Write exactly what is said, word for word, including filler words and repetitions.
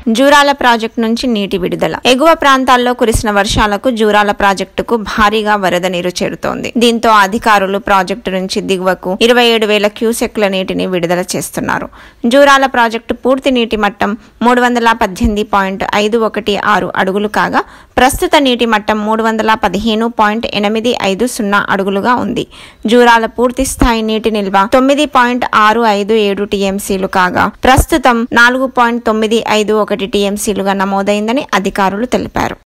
Jurala project నుంచి నీటి విడుదల. ఎగువ ప్రాంతాల్లో కురిసిన వర్షాలకు జూరాల ప్రాజెక్టుకు భారీగా వరద నీరు చేరుతోంది. దీంతో అధికారులు ప్రాజెక్టు నుంచి దిగువకు ఇరవై ఏడు వేల క్యూసెక్ల నీటిని విడుదల చేస్తున్నారు. జూరాల ప్రాజెక్టు పూర్తి నీటి మట్టం మూడు వందల పద్దెనిమిది పాయింట్ ఐదు ఒకటి ఆరు అడుగులు కాగా ప్రస్తుత నీటి మట్టం మూడు వందల పదిహేను పాయింట్ ఎనిమిది ఐదు సున్నా అడుగులుగా ఉంది. జూరాల పూర్తి స్థాయి నీటి నిల్వ తొమ్మిది పాయింట్ ఆరు ఐదు ఏడు టీఎంసీలు కాగా ప్రస్తుతం నాలుగు పాయింట్ తొమ్మిది ఐదు ఒకటి టీఎంసీలుగా నమోదైందని అధికారులు తెలిపారు.